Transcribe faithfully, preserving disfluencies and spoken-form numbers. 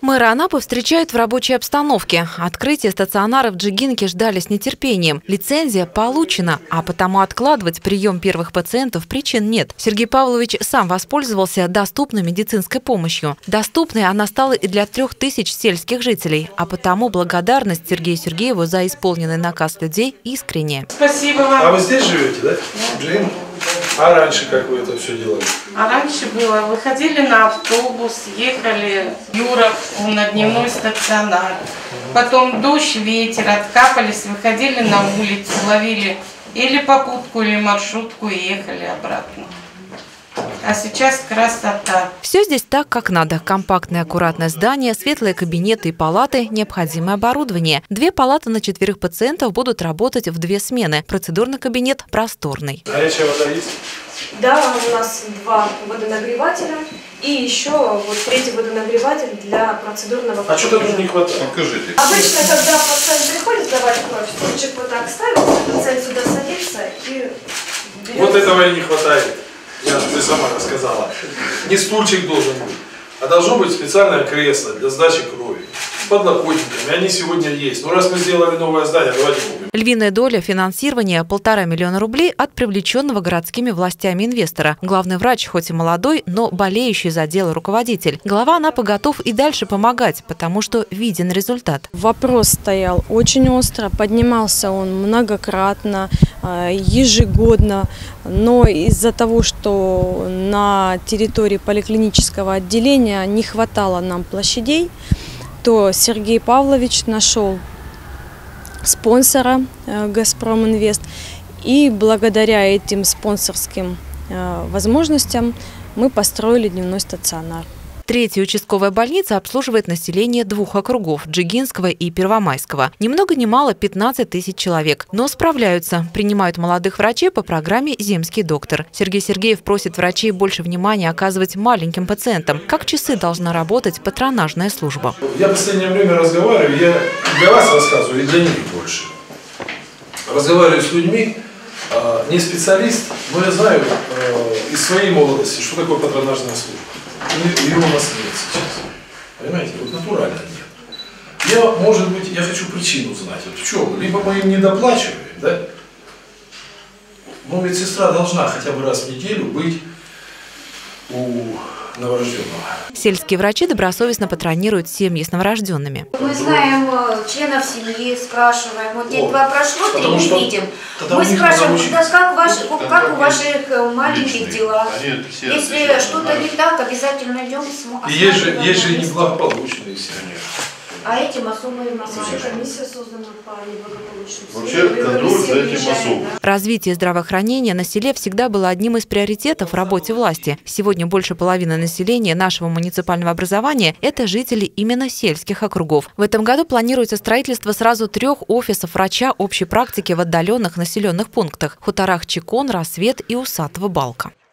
Мэра Анапы встречают в рабочей обстановке. Открытие стационара в Джигинке ждали с нетерпением. Лицензия получена, а потому откладывать прием первых пациентов причин нет. Сергей Павлович сам воспользовался доступной медицинской помощью. Доступной она стала и для трех тысяч сельских жителей, а потому благодарность Сергею Сергееву за исполненный наказ людей искренняя. Спасибо вам. А вы здесь живете, да? Джин? А раньше как вы это все делали? А раньше было, выходили на автобус, ехали Юров на дневной стационар. Потом дождь, ветер, откапались, выходили на улицу, ловили или попутку, или маршрутку и ехали обратно. А сейчас красота. Все здесь так, как надо. Компактное, аккуратное здание, светлые кабинеты и палаты, необходимое оборудование. Две палаты на четверых пациентов будут работать в две смены. Процедурный кабинет просторный. Горячая вода есть? Да, у нас два водонагревателя и еще вот третий водонагреватель для процедурного кабинета. А что тут не хватает? Покажите. Обычно, когда пациент приходит сдавать кровь, стульчик вот так ставится, пациент сюда садится и берет. Вот этого и не хватает. Я, ты сама рассказала. Не стульчик должен быть, а должно быть специальное кресло для сдачи крови. С подлокотниками. Они сегодня есть. Но раз мы сделали новое здание, давайте купим. Львиная доля финансирования – полтора миллиона рублей от привлеченного городскими властями инвестора. Главный врач, хоть и молодой, но болеющий за дело руководитель. Глава Анапы готов и дальше помогать, потому что виден результат. Вопрос стоял очень остро, поднимался он многократно, ежегодно. Но из-за того, что на территории поликлинического отделения не хватало нам площадей, то Сергей Павлович нашел спонсора «Газпром Инвест», и благодаря этим спонсорским возможностям мы построили дневной стационар. Третья участковая больница обслуживает население двух округов – Джигинского и Первомайского. Ни много ни мало пятнадцать тысяч человек. Но справляются. Принимают молодых врачей по программе «Земский доктор». Сергей Сергеев просит врачей больше внимания оказывать маленьким пациентам. Как часы должна работать патронажная служба. Я в последнее время разговариваю, я для вас рассказываю, и для них больше. Разговариваю с людьми, не специалист, но я знаю из своей молодости, что такое патронажная служба. Ее у нас нет сейчас. Понимаете? Вот натурально нет. Я, может быть, я хочу причину знать. Вот в чем? Либо мы им не доплачиваем, да? Но ведь сестра должна хотя бы раз в неделю быть у новорожденного. Сельские врачи добросовестно патронируют семьи с новорожденными. Мы знаем членов семьи, спрашиваем. Вот день-два прошло, ты не что, видим. Мы спрашиваем, да, как, ваш, как у ваших маленьких личные. дела. Они, Если что-то не так, обязательно идем. И есть же, есть же неблагополучные семьи. А этим особые массы. Комиссия создана по неблагополучным. Вообще контроль за этим особо. Развитие здравоохранения на селе всегда было одним из приоритетов в работе власти. Сегодня больше половины населения нашего муниципального образования – это жители именно сельских округов. В этом году планируется строительство сразу трех офисов врача общей практики в отдаленных населенных пунктах – хуторах Чекон, Рассвет и Усатого Балка.